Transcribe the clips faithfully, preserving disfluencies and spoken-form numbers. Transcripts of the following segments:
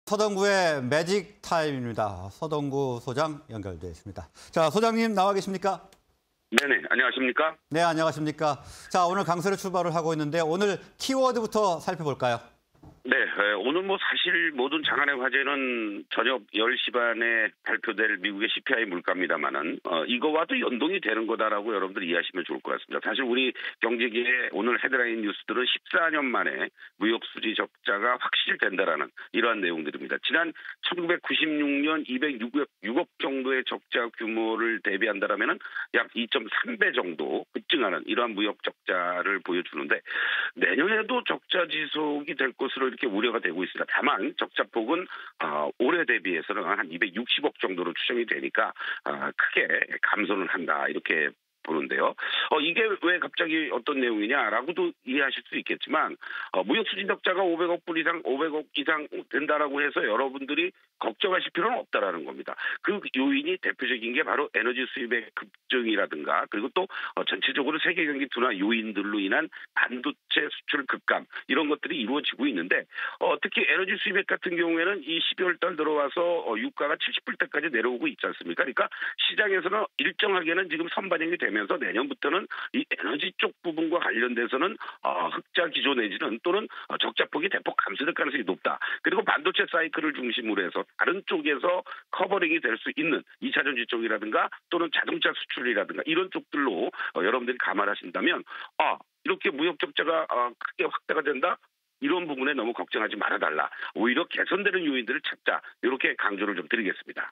서동구의 매직 타임입니다. 서동구 소장 연결되어 있습니다. 자, 소장님 나와 계십니까? 네네, 안녕하십니까? 네, 안녕하십니까? 자, 오늘 강세로 출발을 하고 있는데 오늘 키워드부터 살펴볼까요? 네, 오늘 뭐 사실 모든 장안의 화제는 저녁 열 시 반에 발표될 미국의 씨피아이 물가입니다만은 어, 이거와도 연동이 되는 거다라고 여러분들 이해하시면 좋을 것 같습니다. 사실 우리 경제계의 오늘 헤드라인 뉴스들은 십사 년 만에 무역수지 적자가 확실히 된다라는 이러한 내용들입니다. 지난 천구백구십육 년 이백육 억 정도의 적자 규모를 대비한다라면은 약 이 점 삼 배 정도 급증하는 이러한 무역 적자를 보여주는데 내년에도 적자 지속이 될 것으로 이렇게 우려가 되고 있습니다. 다만 적자폭은 어, 올해 대비해서는 한 이백육십 억 정도로 추정이 되니까 어, 크게 감소는 한다 이렇게 보는데요. 어, 이게 왜 갑자기 어떤 내용이냐라고도 이해하실 수 있겠지만 어, 무역 수지 적자가 오백 억 불 이상, 오백 억 이상 된다라고 해서 여러분들이 걱정하실 필요는 없다라는 겁니다. 그 요인이 대표적인 게 바로 에너지 수입의 급증이라든가 그리고 또 어, 전체적으로 세계 경기 둔화 요인들로 인한 반도체 수출 급감 이런 것들이 이루어지고 있는데 어, 특히 에너지 수입액 같은 경우에는 이 십이월 달 들어와서 어, 유가가 칠십 불대까지 내려오고 있지 않습니까? 그러니까 시장에서는 일정하게는 지금 선반영이 되면 면서 내년부터는 이 에너지 쪽 부분과 관련돼서는 어, 흑자 기조 내지는 또는 어, 적자폭이 대폭 감소될 가능성이 높다. 그리고 반도체 사이클을 중심으로 해서 다른 쪽에서 커버링이 될 수 있는 이차 전지 쪽이라든가 또는 자동차 수출이라든가 이런 쪽들로 어, 여러분들이 감안하신다면 아 이렇게 무역 적자가 어, 크게 확대가 된다. 이런 부분에 너무 걱정하지 말아달라. 오히려 개선되는 요인들을 찾자. 이렇게 강조를 좀 드리겠습니다.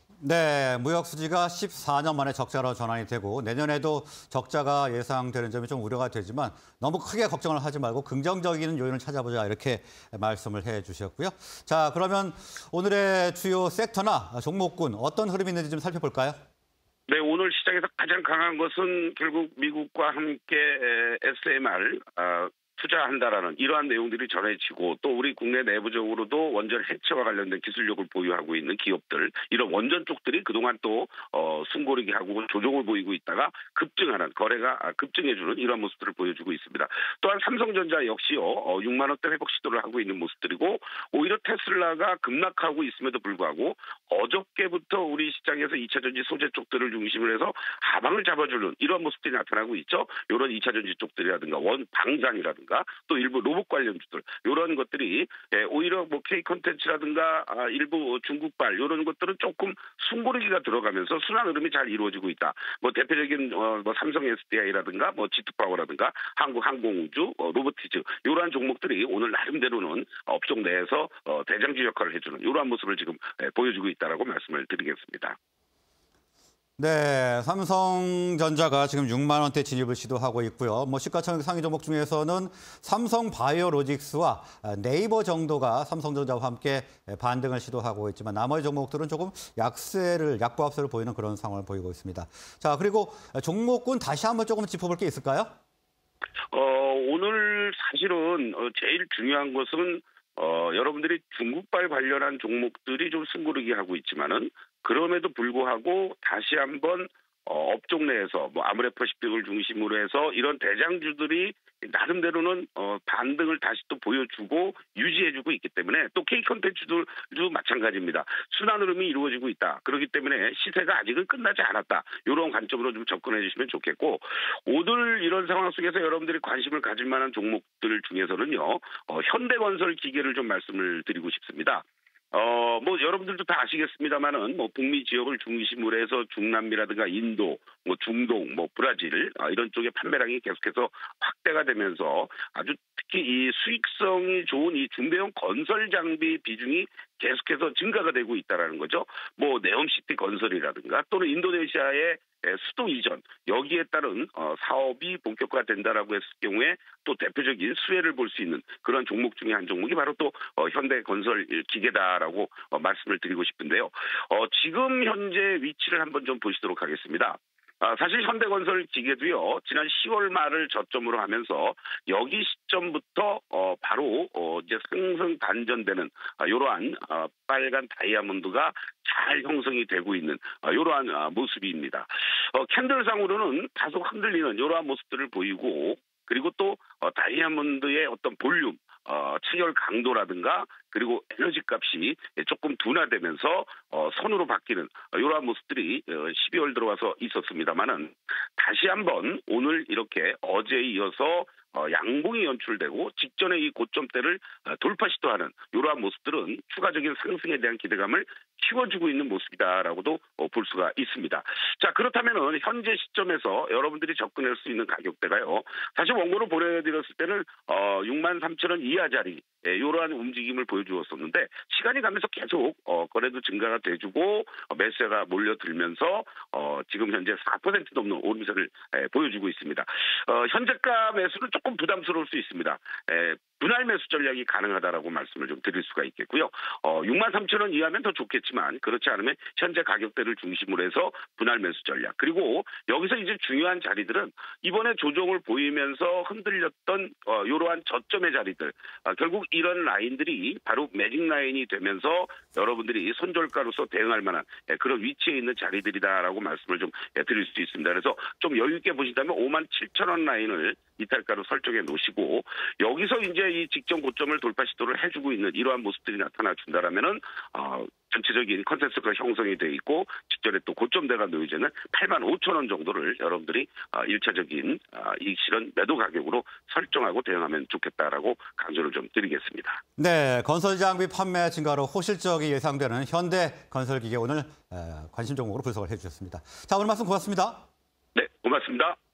네, 무역 수지가 십사 년 만에 적자로 전환이 되고 내년에도 적자가 예상되는 점이 좀 우려가 되지만 너무 크게 걱정을 하지 말고 긍정적인 요인을 찾아보자 이렇게 말씀을 해 주셨고요. 자, 그러면 오늘의 주요 섹터나 종목군 어떤 흐름이 있는지 좀 살펴볼까요? 네, 오늘 시장에서 가장 강한 것은 결국 미국과 함께 에스엠알 어, 투자한다라는 이러한 내용들이 전해지고 또 우리 국내 내부적으로도 원전 해체와 관련된 기술력을 보유하고 있는 기업들 이런 원전 쪽들이 그동안 또 어, 숨고르기 하고 조정을 보이고 있다가 급증하는 거래가 급증해주는 이러한 모습들을 보여주고 있습니다. 또한 삼성전자 역시요 어, 육만 원대 회복 시도를 하고 있는 모습들이고 오히려 테슬라가 급락하고 있음에도 불구하고 어저께부터 우리 시장에서 이차 전지 소재 쪽들을 중심으로 해서 하방을 잡아주는 이러한 모습들이 나타나고 있죠. 이런 이차 전지 쪽들이라든가 원 방산이라든가 또 일부 로봇 관련주들 이런 것들이 오히려 뭐 K 콘텐츠라든가 일부 중국발 이런 것들은 조금 숨고르기가 들어가면서 순환 흐름이 잘 이루어지고 있다. 뭐 대표적인 어, 뭐 삼성 에스디아이라든가 뭐 지투파워라든가 한국항공우주, 어, 로보티즈 이러한 종목들이 오늘 나름대로는 업종 내에서 어, 대장주 역할을 해주는 이러한 모습을 지금 보여주고 있다라고 말씀을 드리겠습니다. 네, 삼성전자가 지금 육만 원대 진입을 시도하고 있고요. 뭐 시가총액 상위 종목 중에서는 삼성바이오로직스와 네이버 정도가 삼성전자와 함께 반등을 시도하고 있지만 나머지 종목들은 조금 약세를 약보합세를 보이는 그런 상황을 보이고 있습니다. 자, 그리고 종목군 다시 한번 조금 짚어볼 게 있을까요? 어, 오늘 사실은 제일 중요한 것은 어, 여러분들이 중국발 관련한 종목들이 좀 승부르기 하고 있지만은 그럼에도 불구하고 다시 한번 어, 업종 내에서 뭐 아모레퍼시픽을 중심으로 해서 이런 대장주들이 나름대로는 어, 반등을 다시 또 보여주고 유지해주고 있기 때문에 또 K 콘텐츠도 마찬가지입니다. 순환 흐름이 이루어지고 있다. 그렇기 때문에 시세가 아직은 끝나지 않았다. 이런 관점으로 좀 접근해 주시면 좋겠고 오늘 이런 상황 속에서 여러분들이 관심을 가질 만한 종목들 중에서는요. 어, 현대건설 기계를 좀 말씀을 드리고 싶습니다. 어, 뭐, 여러분들도 다 아시겠습니다만은, 뭐, 북미 지역을 중심으로 해서 중남미라든가 인도, 뭐, 중동, 뭐, 브라질, 아, 이런 쪽의 판매량이 계속해서 확대가 되면서 아주 특히 이 수익성이 좋은 이 중대형 건설 장비 비중이 계속해서 증가가 되고 있다는 거죠. 뭐, 네옴시티 건설이라든가 또는 인도네시아의 수도 이전 여기에 따른 어, 사업이 본격화된다라고 했을 경우에 또 대표적인 수혜를 볼 수 있는 그런 종목 중에 한 종목이 바로 또 어, 현대건설 기계다라고 어, 말씀을 드리고 싶은데요. 어, 지금 현재 위치를 한번 좀 보시도록 하겠습니다. 아, 사실 현대건설 기계도요, 지난 시월 말을 저점으로 하면서 여기 시점부터, 어, 바로, 어, 이제 상승 반전되는, 아, 이러한, 아, 빨간 다이아몬드가 잘 형성이 되고 있는, 아, 이러한 아, 모습입니다. 어, 캔들상으로는 다소 흔들리는 이러한 모습들을 보이고, 그리고 또, 어, 다이아몬드의 어떤 볼륨, 어, 체결 강도라든가 그리고 에너지 값이 조금 둔화되면서 어, 선으로 바뀌는 이러한 모습들이 십이월 들어와서 있었습니다만은 다시 한번 오늘 이렇게 어제에 이어서 어, 양봉이 연출되고 직전의 이 고점대를 어, 돌파 시도하는 이러한 모습들은 추가적인 상승에 대한 기대감을 키워주고 있는 모습이다라고도 어, 볼 수가 있습니다. 자, 그렇다면은 현재 시점에서 여러분들이 접근할 수 있는 가격대가요. 사실 원고로 보내드렸을 때는 어, 육만 삼천 원 이하 자리 예, 이러한 움직임을 보여주었었는데 시간이 가면서 계속 어, 거래도 증가가 돼주고 어, 매수가 몰려들면서 어, 지금 현재 사 퍼센트 넘는 오름세를 예, 보여주고 있습니다. 어, 현재가 매수는 조금 부담스러울 수 있습니다. 예, 분할 매수 전략이 가능하다라고 말씀을 좀 드릴 수가 있겠고요. 어, 육만 삼천 원 이하면 더 좋겠지만 그렇지 않으면 현재 가격대를 중심으로 해서 분할 매수 전략. 그리고 여기서 이제 중요한 자리들은 이번에 조정을 보이면서 흔들렸던 어, 이러한 저점의 자리들. 어, 결국 이런 라인들이 바로 매직 라인이 되면서 여러분들이 손절가로서 대응할 만한 예, 그런 위치에 있는 자리들이다라고 말씀을 좀 예, 드릴 수 있습니다. 그래서 좀 여유 있게 보신다면 오만 칠천 원 라인을 이탈가로 설정해 놓으시고 여기서 이제 이 직전 고점을 돌파 시도를 해주고 있는 이러한 모습들이 나타나 준다라면은 어, 전체적인 컨센서스가 형성이 돼 있고 직전에 또 고점대가 놓여지는 팔만 오천 원 정도를 여러분들이 어, 일차적인 어, 이 실현 매도 가격으로 설정하고 대응하면 좋겠다라고 강조를 좀 드리겠습니다. 네, 건설 장비 판매 증가로 호실적이 예상되는 현대 건설기계 오늘 관심 종목으로 분석을 해주셨습니다. 자, 오늘 말씀 고맙습니다. 네, 고맙습니다.